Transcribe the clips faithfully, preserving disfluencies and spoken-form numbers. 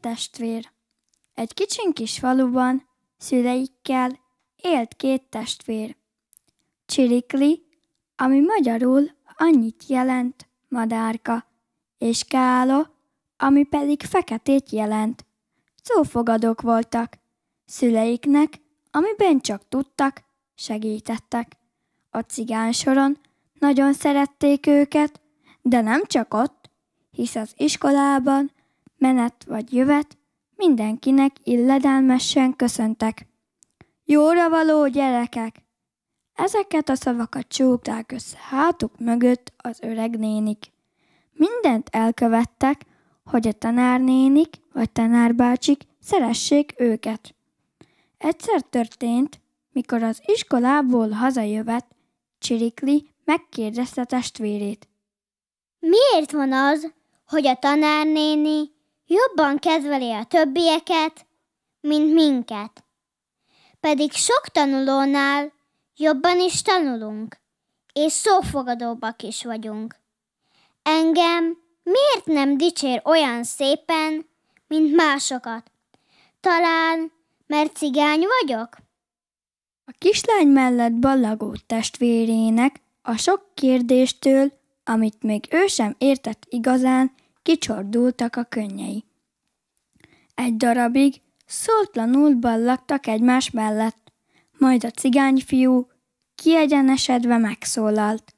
testvér. Egy kicsin kis faluban szüleikkel élt két testvér. Csirikli, ami magyarul annyit jelent madárka, és Kála, ami pedig feketét jelent. Szófogadók voltak. Szüleiknek, amiben csak tudtak, segítettek. A cigánysoron nagyon szerették őket, de nem csak ott, hisz az iskolában, menet vagy jövet, mindenkinek illedelmesen köszöntek. Jóra való gyerekek! Ezeket a szavakat csúgták össze hátuk mögött az öreg nénik. Mindent elkövettek, hogy a tanárnénik vagy tanárbácsik szeressék őket. Egyszer történt, mikor az iskolából hazajövet, Csirikli megkérdezte testvérét. Miért van az, hogy a tanárnéni jobban kedveli a többieket, mint minket? Pedig sok tanulónál jobban is tanulunk, és szófogadóbbak is vagyunk. Engem miért nem dicsér olyan szépen, mint másokat? Talán, mert cigány vagyok? A kislány mellett ballagó testvérének a sok kérdéstől, amit még ő sem értett igazán, kicsordultak a könnyei. Egy darabig szóltlanul ballagtak egymás mellett, majd a cigányfiú kiegyenesedve megszólalt.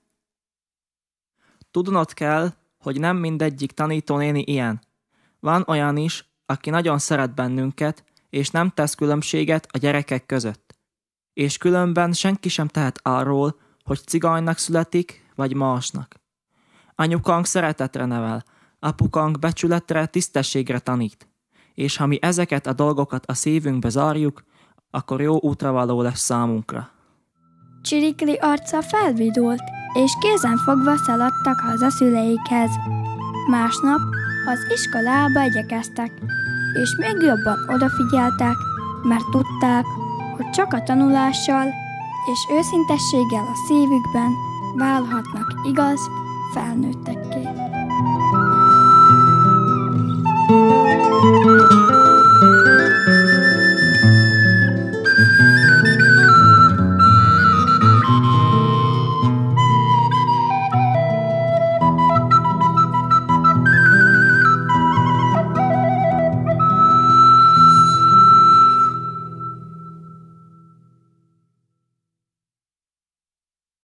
Tudnod kell, hogy nem mindegyik tanítónéni ilyen. Van olyan is, aki nagyon szeret bennünket, és nem tesz különbséget a gyerekek között. És különben senki sem tehet arról, hogy cigánynak születik, vagy másnak. Anyukánk szeretetre nevel, apukánk becsületre, tisztességre tanít. És ha mi ezeket a dolgokat a szívünkbe zárjuk, akkor jó útra való lesz számunkra. Csirikli arca felvidult, és kézenfogva szaladtak haza szüleikhez. Másnap az iskolába igyekeztek, és még jobban odafigyeltek, mert tudták, hogy csak a tanulással és őszintességgel a szívükben válhatnak igaz felnőttekké.